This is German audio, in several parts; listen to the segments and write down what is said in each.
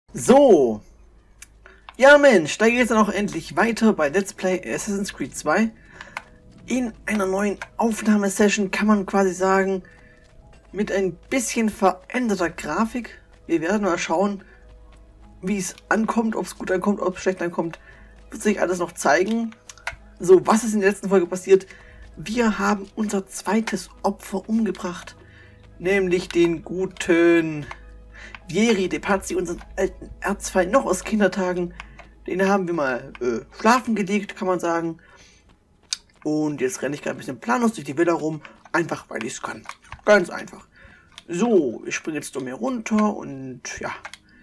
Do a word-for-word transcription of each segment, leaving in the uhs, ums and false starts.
So, ja Mensch, da geht es dann auch endlich weiter bei Let's Play Assassin's Creed zwei. In einer neuen Aufnahmesession kann man quasi sagen, mit ein bisschen veränderter Grafik. Wir werden mal schauen, wie es ankommt, ob es gut ankommt, ob es schlecht ankommt. Wird sich alles noch zeigen. So, was ist in der letzten Folge passiert? Wir haben unser zweites Opfer umgebracht. Nämlich den guten Vieri de Pazzi, unseren alten Erzfeind noch aus Kindertagen. Den haben wir mal äh, schlafen gelegt, kann man sagen. Und jetzt renne ich gerade ein bisschen planlos durch die Villa rum. Einfach, weil ich es kann. Ganz einfach. So, ich springe jetzt um hier runter und ja.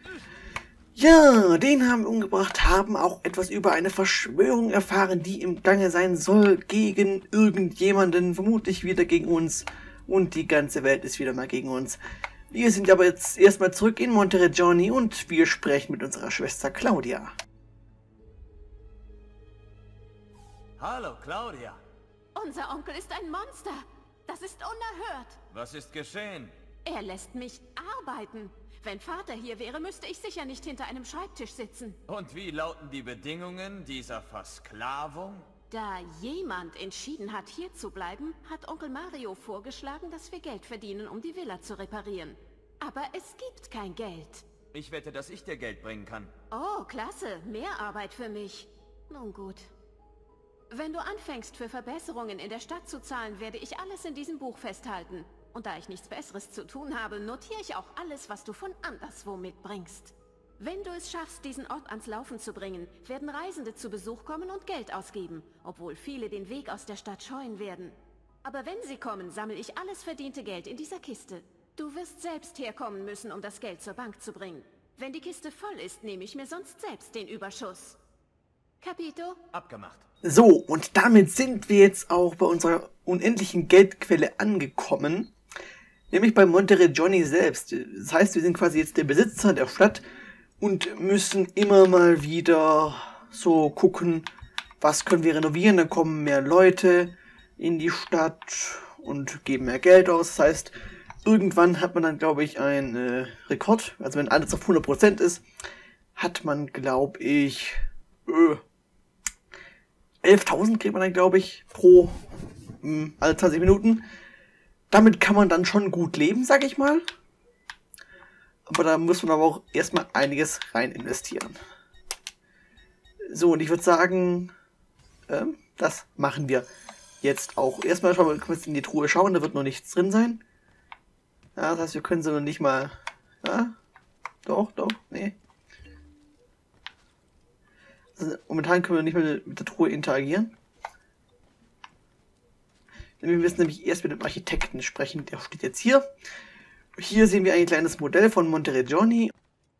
Ja, den haben wir umgebracht, haben auch etwas über eine Verschwörung erfahren, die im Gange sein soll gegen irgendjemanden, vermutlich wieder gegen uns. Und die ganze Welt ist wieder mal gegen uns. Wir sind aber jetzt erstmal zurück in Monteriggioni und wir sprechen mit unserer Schwester Claudia. Hallo, Claudia. Unser Onkel ist ein Monster. Das ist unerhört. Was ist geschehen? Er lässt mich arbeiten. Wenn Vater hier wäre, müsste ich sicher nicht hinter einem Schreibtisch sitzen. Und wie lauten die Bedingungen dieser Versklavung? Da jemand entschieden hat, hier zu bleiben, hat Onkel Mario vorgeschlagen, dass wir Geld verdienen, um die Villa zu reparieren. Aber es gibt kein Geld. Ich wette, dass ich dir Geld bringen kann. Oh, klasse. Mehr Arbeit für mich. Nun gut. Wenn du anfängst, für Verbesserungen in der Stadt zu zahlen, werde ich alles in diesem Buch festhalten. Und da ich nichts Besseres zu tun habe, notiere ich auch alles, was du von anderswo mitbringst. Wenn du es schaffst, diesen Ort ans Laufen zu bringen, werden Reisende zu Besuch kommen und Geld ausgeben, obwohl viele den Weg aus der Stadt scheuen werden. Aber wenn sie kommen, sammle ich alles verdiente Geld in dieser Kiste. Du wirst selbst herkommen müssen, um das Geld zur Bank zu bringen. Wenn die Kiste voll ist, nehme ich mir sonst selbst den Überschuss. Capito? Abgemacht. So, und damit sind wir jetzt auch bei unserer unendlichen Geldquelle angekommen. Nämlich bei Monteriggioni selbst. Das heißt, wir sind quasi jetzt der Besitzer der Stadt und müssen immer mal wieder so gucken, was können wir renovieren. Dann kommen mehr Leute in die Stadt und geben mehr Geld aus. Das heißt, irgendwann hat man dann, glaube ich, einen äh, Rekord. Also wenn alles auf hundert Prozent ist, hat man, glaube ich, äh, elftausend kriegt man dann, glaube ich, pro mh, alle zwanzig Minuten. Damit kann man dann schon gut leben, sag ich mal. Aber da muss man aber auch erstmal einiges rein investieren. So, und ich würde sagen, ähm, das machen wir jetzt auch. Erstmal schauen wir kurz in die Truhe schauen, da wird noch nichts drin sein. Ja, das heißt, wir können sie noch nicht mal... Ja, doch, doch, nee. Also, momentan können wir nicht mehr mit der Truhe interagieren. Wir müssen nämlich erst mit dem Architekten sprechen, der steht jetzt hier. Hier sehen wir ein kleines Modell von Monteriggioni.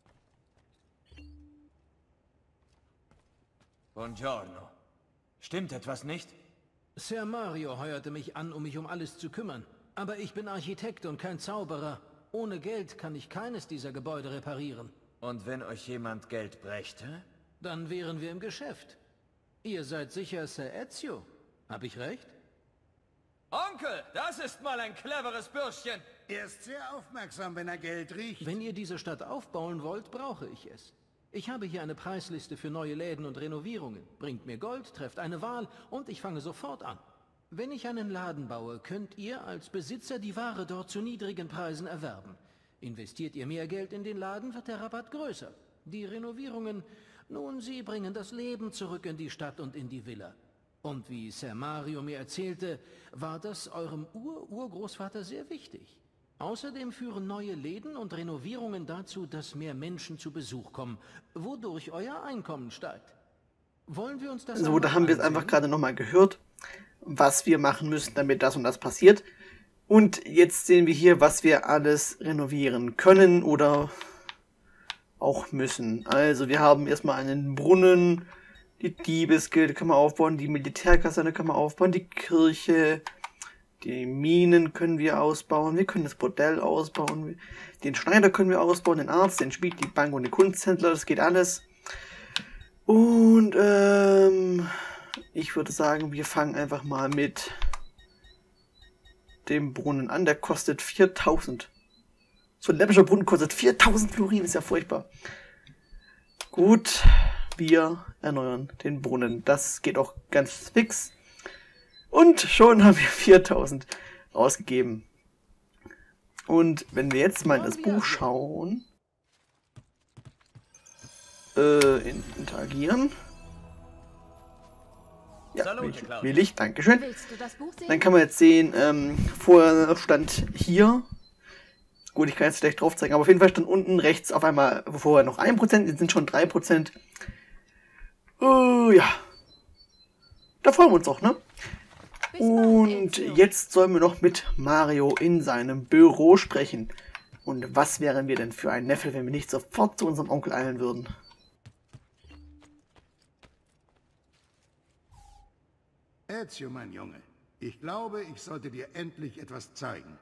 Buongiorno. Stimmt etwas nicht? Sir Mario heuerte mich an, um mich um alles zu kümmern. Aber ich bin Architekt und kein Zauberer. Ohne Geld kann ich keines dieser Gebäude reparieren. Und wenn euch jemand Geld brächte? Dann wären wir im Geschäft. Ihr seid sicher Sir Ezio. Hab ich recht? Onkel, das ist mal ein cleveres Bürschchen. Er ist sehr aufmerksam, wenn er Geld riecht. Wenn ihr diese Stadt aufbauen wollt, brauche ich es. Ich habe hier eine Preisliste für neue Läden und Renovierungen. Bringt mir Gold, trefft eine Wahl und ich fange sofort an. Wenn ich einen Laden baue, könnt ihr als Besitzer die Ware dort zu niedrigen Preisen erwerben. Investiert ihr mehr Geld in den Laden, wird der Rabatt größer. Die Renovierungen, nun, sie bringen das Leben zurück in die Stadt und in die Villa. Und wie Sir Mario mir erzählte, war das eurem Ur-Urgroßvater sehr wichtig. Außerdem führen neue Läden und Renovierungen dazu, dass mehr Menschen zu Besuch kommen, wodurch euer Einkommen steigt. Wollen wir uns das So, da haben wir jetzt einfach gerade nochmal gehört, was wir machen müssen, damit das und das passiert. Und jetzt sehen wir hier, was wir alles renovieren können oder auch müssen. Also wir haben erstmal einen Brunnen, die Diebesgilde kann man aufbauen, die Militärkaserne kann man aufbauen, die Kirche, die Minen können wir ausbauen, wir können das Bordell ausbauen, den Schneider können wir ausbauen, den Arzt, den Schmied, die Bank und den Kunsthändler, das geht alles. Und ähm, ich würde sagen, wir fangen einfach mal mit dem Brunnen an, der kostet viertausend. So ein läppischer Brunnen kostet viertausend Florin, ist ja furchtbar. Gut, wir erneuern den Brunnen. Das geht auch ganz fix. Und schon haben wir viertausend ausgegeben. Und wenn wir jetzt mal in das Buch schauen, äh, in, interagieren. Ja, will ich, will ich, dankeschön. Dann kann man jetzt sehen, ähm, vorher stand hier, gut, ich kann jetzt schlecht drauf zeigen, aber auf jeden Fall stand unten rechts auf einmal vorher noch ein Prozent, jetzt sind schon drei Prozent. Uh, ja, da freuen wir uns auch, ne? Und jetzt sollen wir noch mit Mario in seinem Büro sprechen. Und was wären wir denn für ein Neffe, wenn wir nicht sofort zu unserem Onkel eilen würden? Ezio, mein Junge, ich glaube, ich sollte dir endlich etwas zeigen.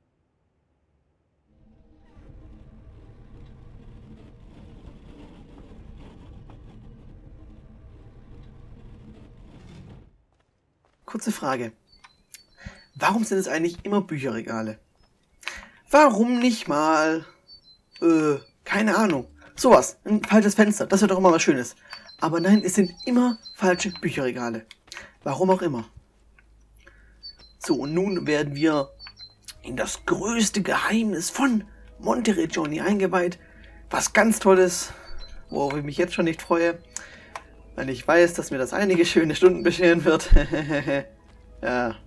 Kurze Frage. Warum sind es eigentlich immer Bücherregale? Warum nicht mal, äh, keine Ahnung, sowas, ein falsches Fenster, das wäre doch immer was Schönes. Aber nein, es sind immer falsche Bücherregale. Warum auch immer. So, und nun werden wir in das größte Geheimnis von Monteriggioni eingeweiht. Was ganz Tolles, worauf ich mich jetzt schon nicht freue. Weil ich weiß, dass mir das einige schöne Stunden bescheren wird. Ja.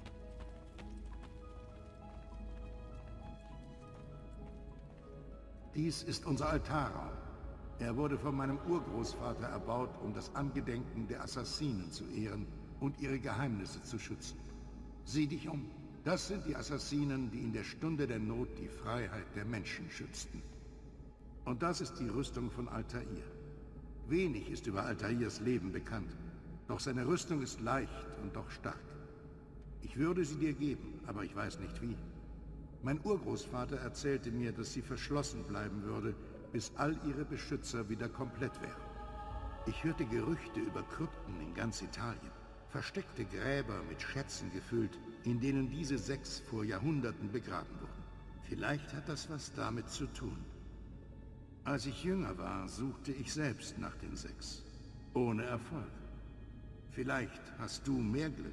Dies ist unser Altarraum. Er wurde von meinem Urgroßvater erbaut, um das Angedenken der Assassinen zu ehren und ihre Geheimnisse zu schützen. Sieh dich um. Das sind die Assassinen, die in der Stunde der Not die Freiheit der Menschen schützten. Und das ist die Rüstung von Altair. Wenig ist über Altairs Leben bekannt, doch seine Rüstung ist leicht und doch stark. Ich würde sie dir geben, aber ich weiß nicht wie. Mein Urgroßvater erzählte mir, dass sie verschlossen bleiben würde, bis all ihre Beschützer wieder komplett wären. Ich hörte Gerüchte über Krypten in ganz Italien, versteckte Gräber mit Schätzen gefüllt, in denen diese sechs vor Jahrhunderten begraben wurden. Vielleicht hat das was damit zu tun. Als ich jünger war, suchte ich selbst nach den sechs. Ohne Erfolg. Vielleicht hast du mehr Glück.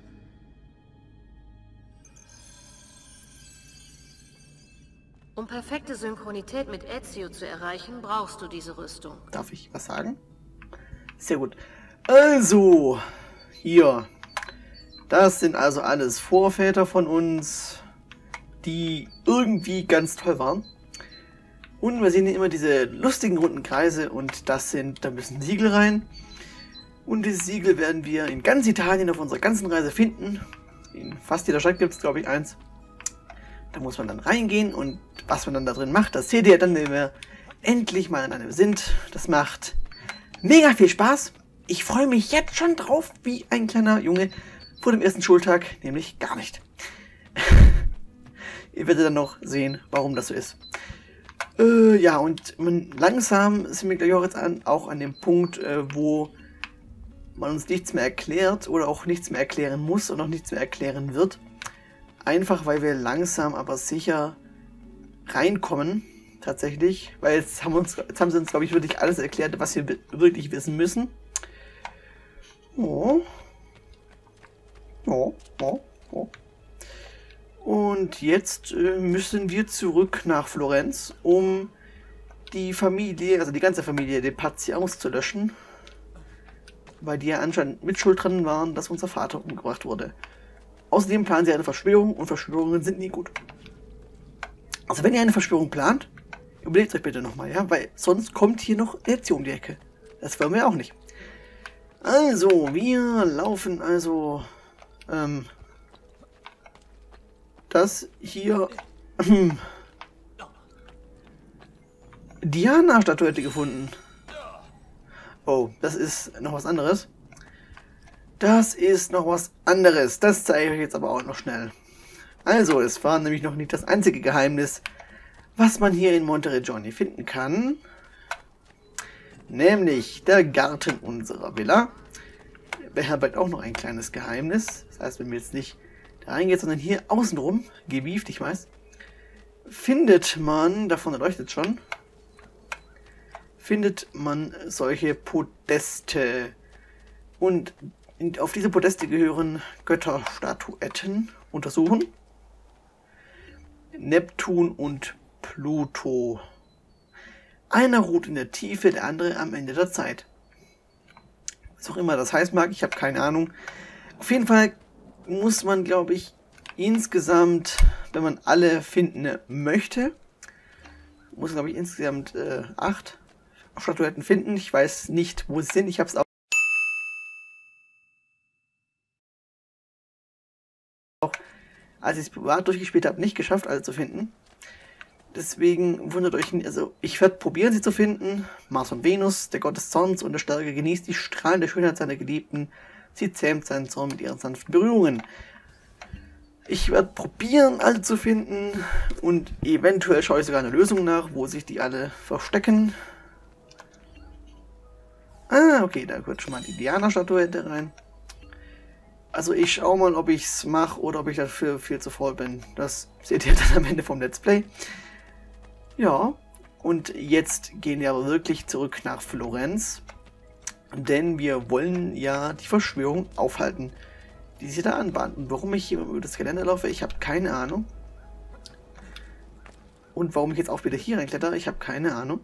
Um perfekte Synchronität mit Ezio zu erreichen, brauchst du diese Rüstung. Darf ich was sagen? Sehr gut. Also, hier. Das sind also alles Vorväter von uns, die irgendwie ganz toll waren. Und wir sehen hier immer diese lustigen runden Kreise und das sind, da müssen Siegel rein. Und diese Siegel werden wir in ganz Italien auf unserer ganzen Reise finden. In fast jeder Stadt gibt es, glaube ich, eins. Da muss man dann reingehen und was man dann da drin macht, das seht ihr dann, wenn wir endlich mal in einem sind. Das macht mega viel Spaß. Ich freue mich jetzt schon drauf, wie ein kleiner Junge vor dem ersten Schultag, nämlich gar nicht. Ihr werdet dann noch sehen, warum das so ist. Äh, ja, und man, langsam sind wir gleich auch jetzt an, auch an dem Punkt, äh, wo man uns nichts mehr erklärt oder auch nichts mehr erklären muss und auch nichts mehr erklären wird. Einfach, weil wir langsam, aber sicher reinkommen, tatsächlich. Weil jetzt haben, wir uns, jetzt haben sie uns, glaube ich, wirklich alles erklärt, was wir wirklich wissen müssen. Oh. Oh, oh, oh. Und jetzt äh, müssen wir zurück nach Florenz, um die Familie, also die ganze Familie De Pazzi auszulöschen. Weil die ja anscheinend mit schuld dran waren, dass unser Vater umgebracht wurde. Außerdem planen sie eine Verschwörung und Verschwörungen sind nie gut. Also wenn ihr eine Verschwörung plant, überlegt euch bitte nochmal, ja, weil sonst kommt hier noch Ezio um die Ecke. Das wollen wir auch nicht. Also, wir laufen also ähm, das hier ähm, Diana-Statuette gefunden. Oh, das ist noch was anderes. Das ist noch was anderes. Das zeige ich euch jetzt aber auch noch schnell. Also, es war nämlich noch nicht das einzige Geheimnis, was man hier in Monteriggioni finden kann. Nämlich der Garten unserer Villa. Beherbergt auch noch ein kleines Geheimnis. Das heißt, wenn wir jetzt nicht da reingehen, sondern hier außenrum, gewieft, ich weiß, findet man, davon leuchtet schon, findet man solche Podeste. Und auf diese Podeste gehören Götterstatuetten. Untersuchen. Neptun und Pluto. Einer ruht in der Tiefe, der andere am Ende der Zeit. Was auch immer das heißt mag, ich habe keine Ahnung. Auf jeden Fall muss man, glaube ich, insgesamt, wenn man alle finden möchte, muss glaube ich insgesamt äh, acht Statuetten finden. Ich weiß nicht, wo sie sind. Ich habe es auch als ich es privat durchgespielt habe, nicht geschafft, alle zu finden. Deswegen wundert euch nicht, also ich werde probieren, sie zu finden. Mars und Venus, der Gott des Zorns und der Stärke, genießt die strahlende Schönheit seiner Geliebten. Sie zähmt seinen Zorn mit ihren sanften Berührungen. Ich werde probieren, alle zu finden. Und eventuell schaue ich sogar eine Lösung nach, wo sich die alle verstecken. Ah, okay, da gehört schon mal die Diana-Statuette rein. Also ich schaue mal, ob ich es mache oder ob ich dafür viel zu faul bin. Das seht ihr dann am Ende vom Let's Play. Ja, und jetzt gehen wir aber wirklich zurück nach Florenz. Denn wir wollen ja die Verschwörung aufhalten, die sich da anbahnt. Und warum ich hier über das Gelände laufe, ich habe keine Ahnung. Und warum ich jetzt auch wieder hier reinkletter, ich habe keine Ahnung.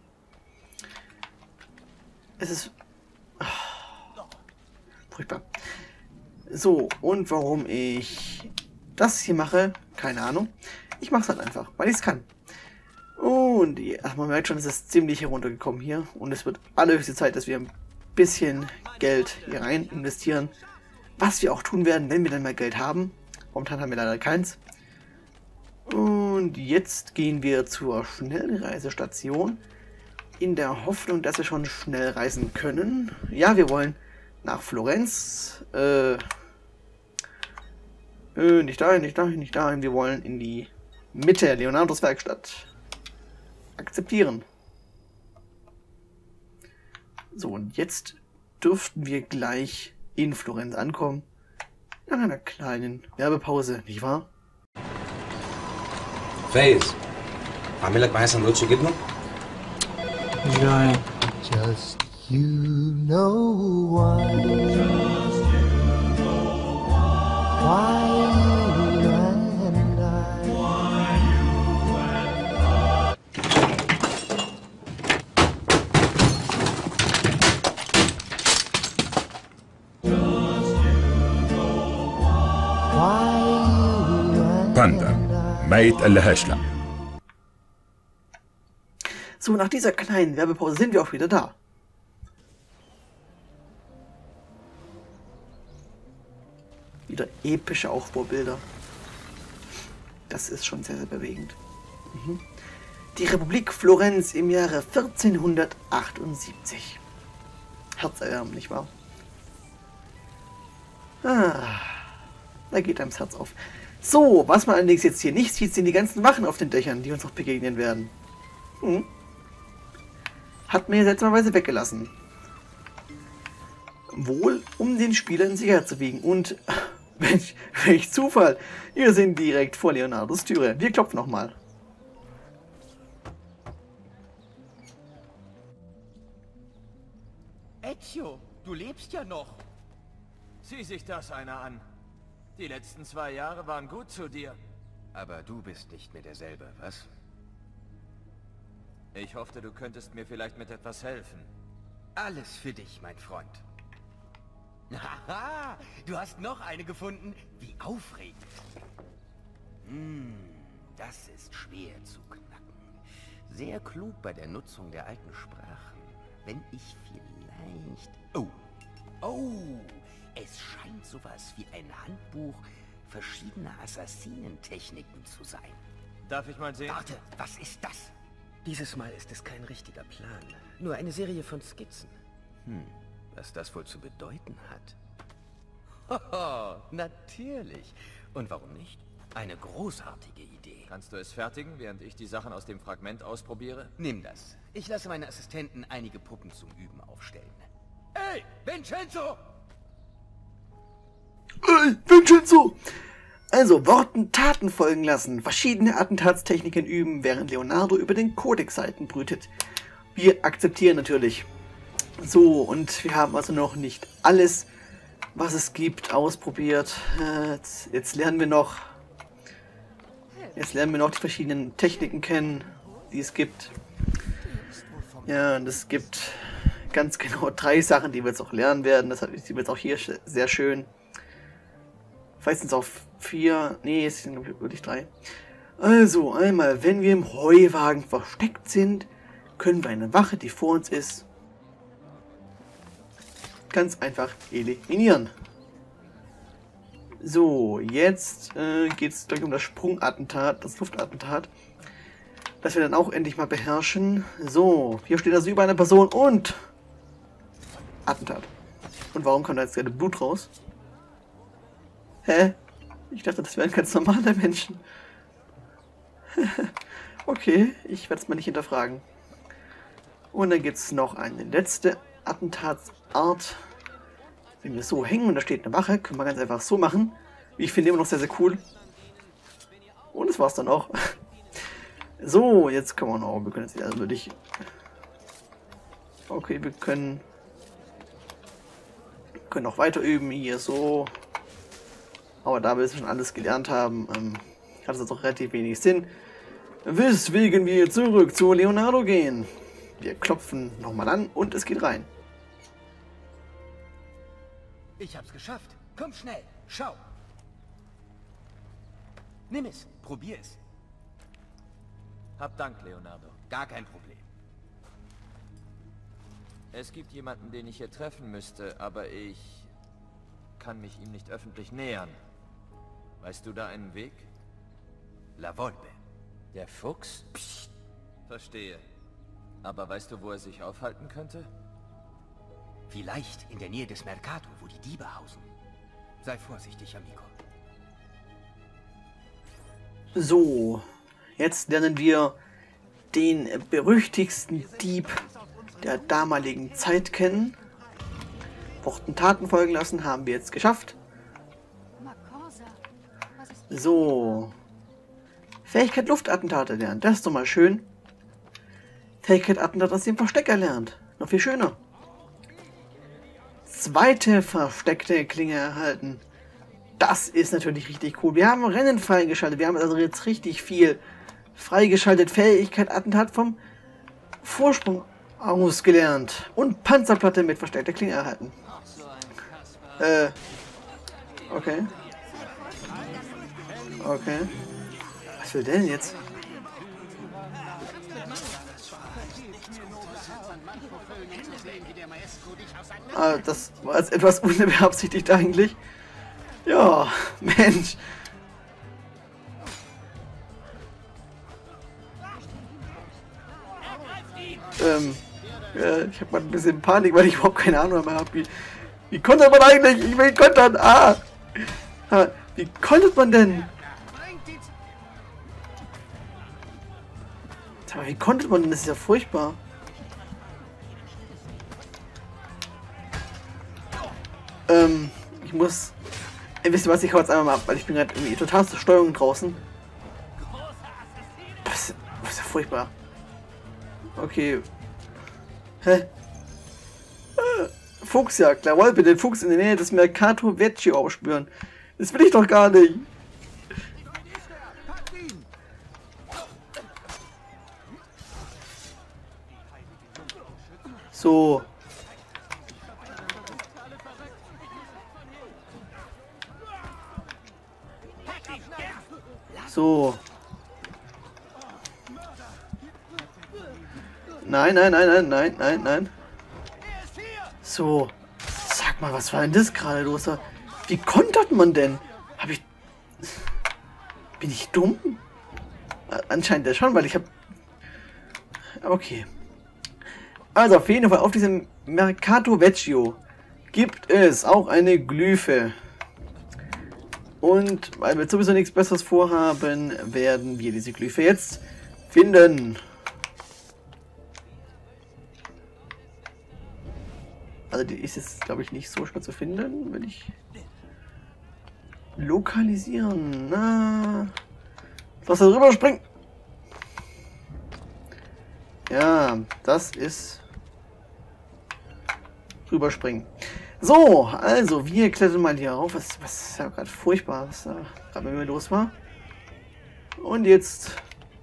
Es ist... Oh, furchtbar. So, und warum ich das hier mache, keine Ahnung. Ich mache es halt einfach, weil ich es kann. Und ach, man merkt schon, es ist ziemlich heruntergekommen hier. Und es wird allerhöchste Zeit, dass wir ein bisschen Geld hier rein investieren. Was wir auch tun werden, wenn wir dann mal Geld haben. Momentan haben wir leider keins. Und jetzt gehen wir zur Schnellreisestation. In der Hoffnung, dass wir schon schnell reisen können. Ja, wir wollen nach Florenz. Äh... Äh, nicht dahin, nicht dahin, nicht dahin. Wir wollen in die Mitte, Leonardos Werkstatt. Akzeptieren. So, und jetzt dürften wir gleich in Florenz ankommen. Nach einer kleinen Werbepause, nicht wahr? فايز اعمل لك معايا سندوتش جبنه جاي Just you know why. Why you and I. Why you and باندا ما يتقلهاش لا. So, nach dieser kleinen Werbepause sind wir auch wieder da. Wieder epische Aufbaubilder. Das ist schon sehr, sehr bewegend. Mhm. Die Republik Florenz im Jahre vierzehnhundertachtundsiebzig. Herzerwärmend, nicht wahr? Ah, da geht einem das Herz auf. So, was man allerdings jetzt hier nicht sieht, sind die ganzen Wachen auf den Dächern, die uns noch begegnen werden. Hm. Hat mir seltsamerweise weggelassen. Wohl, um den Spieler in Sicherheit zu wiegen. Und, Mensch, welch Zufall. Wir sind direkt vor Leonardos Türe. Wir klopfen nochmal. Ezio, du lebst ja noch. Sieh sich das einer an. Die letzten zwei Jahre waren gut zu dir. Aber du bist nicht mehr derselbe, was? Ich hoffte, du könntest mir vielleicht mit etwas helfen. Alles für dich, mein Freund. Haha, du hast noch eine gefunden? Wie aufregend. Hm, das ist schwer zu knacken. Sehr klug bei der Nutzung der alten Sprachen. Wenn ich vielleicht... Oh, oh, es scheint sowas wie ein Handbuch verschiedener Assassinentechniken zu sein. Darf ich mal sehen? Warte, was ist das? Dieses Mal ist es kein richtiger Plan, nur eine Serie von Skizzen. Hm, was das wohl zu bedeuten hat? Hoho, natürlich. Und warum nicht? Eine großartige Idee. Kannst du es fertigen, während ich die Sachen aus dem Fragment ausprobiere? Nimm das. Ich lasse meine Assistenten einige Puppen zum Üben aufstellen. Ey, Vincenzo! Ey, Vincenzo! Also, Worten Taten folgen lassen, verschiedene Attentatstechniken üben, während Leonardo über den Codex-Seiten brütet. Wir akzeptieren natürlich. So, und wir haben also noch nicht alles, was es gibt, ausprobiert. Äh, jetzt, jetzt lernen wir noch... Jetzt lernen wir noch die verschiedenen Techniken kennen, die es gibt. Ja, und es gibt ganz genau drei Sachen, die wir jetzt auch lernen werden. Das sieht jetzt auch hier sehr schön. Vielleicht sind es auch vier. Nee, es sind wirklich drei. Also, einmal, wenn wir im Heuwagen versteckt sind, können wir eine Wache, die vor uns ist, ganz einfach eliminieren. So, jetzt äh, geht es gleich um das Sprungattentat, das Luftattentat, das wir dann auch endlich mal beherrschen. So, hier steht also über eine Person und Attentat. Und warum kommt da jetzt gerade Blut raus? Hä? Ich dachte, das wären ganz normale Menschen. Okay, ich werde es mal nicht hinterfragen. Und dann gibt es noch eine letzte Attentatsart. Wenn wir so hängen und da steht eine Wache, können wir ganz einfach so machen. Ich finde immer noch sehr, sehr cool. Und das war's dann auch. So, jetzt können wir noch. Wir können jetzt also wirklich. Okay, wir können. Können noch weiter üben. Hier so. Aber da wir schon alles gelernt haben, ähm, hat es jetzt auch relativ wenig Sinn. Weswegen wir zurück zu Leonardo gehen. Wir klopfen nochmal an und es geht rein. Ich hab's geschafft. Komm schnell. Schau. Nimm es. Probier es. Hab Dank, Leonardo. Gar kein Problem. Es gibt jemanden, den ich hier treffen müsste, aber ich kann mich ihm nicht öffentlich nähern. Weißt du da einen Weg? La Volpe. Der Fuchs? Psst. Verstehe. Aber weißt du, wo er sich aufhalten könnte? Vielleicht in der Nähe des Mercato, wo die Diebe hausen. Sei vorsichtig, Amico. So, jetzt lernen wir den berüchtigsten Dieb der damaligen Zeit kennen. Worten Taten folgen lassen, haben wir jetzt geschafft. So. Fähigkeit Luftattentate lernen, das ist doch mal schön. Fähigkeit Attentat aus dem Versteck erlernt, noch viel schöner. Zweite versteckte Klinge erhalten. Das ist natürlich richtig cool. Wir haben Rennen freigeschaltet, wir haben also jetzt richtig viel freigeschaltet. Fähigkeit Attentat vom Vorsprung aus gelernt. Und Panzerplatte mit versteckter Klinge erhalten. Äh. Okay. Okay. Was will der denn jetzt? Ah, das war jetzt etwas unbeabsichtigt eigentlich. Ja, Mensch. Ähm, ja, ich habe mal ein bisschen Panik, weil ich überhaupt keine Ahnung mehr habe. Wie, wie kontert man eigentlich? Ich will kontern. Ah! ah wie kontert man denn? Aber wie kontert man denn? Das ist ja furchtbar. Ähm, ich muss... Ihr wisst was, ich hau jetzt einmal mal ab, weil ich bin gerade irgendwie total zur Steuerung draußen. Das, das ist ja furchtbar. Okay. Hä? Äh, Fuchsjagd. La Volpe, den Fuchs in der Nähe des Mercato Vecchio aufspüren. Das will ich doch gar nicht. So. So. Nein, nein, nein, nein, nein, nein, nein. So. Sag mal, was war denn das gerade los? Wie kontert man denn? Hab ich... Bin ich dumm? Anscheinend ja schon, weil ich hab... Okay. Also auf jeden Fall auf diesem Mercato Vecchio gibt es auch eine Glyphe. Und weil wir sowieso nichts Besseres vorhaben, werden wir diese Glyphe jetzt finden. Also die ist jetzt, glaube ich, nicht so schwer zu finden, wenn ich lokalisieren. Na, lass da drüber springen. Ja, das ist rüberspringen. So, also wir klettern mal hier rauf. Was, was ist ja gerade furchtbar, was da gerade mit mir los war. Und jetzt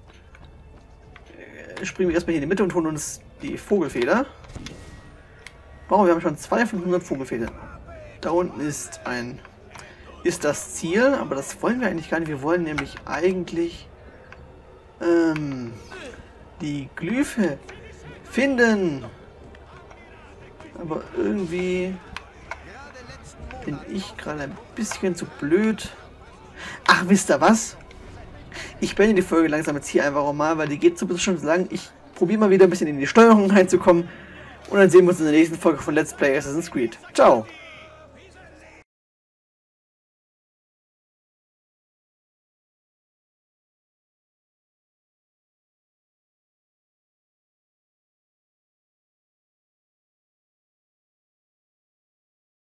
äh, springen wir erstmal hier in die Mitte und holen uns die Vogelfeder. Wow, wir haben schon zwei von hundert Vogelfedern. Da unten ist ein ist das Ziel, aber das wollen wir eigentlich gar nicht. Wir wollen nämlich eigentlich ähm, die Glyphe finden. Aber irgendwie bin ich gerade ein bisschen zu blöd. Ach, wisst ihr was? Ich beende die Folge langsam jetzt hier einfach mal, weil die geht so ein bisschen schon lang. Ich probiere mal wieder ein bisschen in die Steuerung reinzukommen. Und dann sehen wir uns in der nächsten Folge von Let's Play Assassin's Creed. Ciao!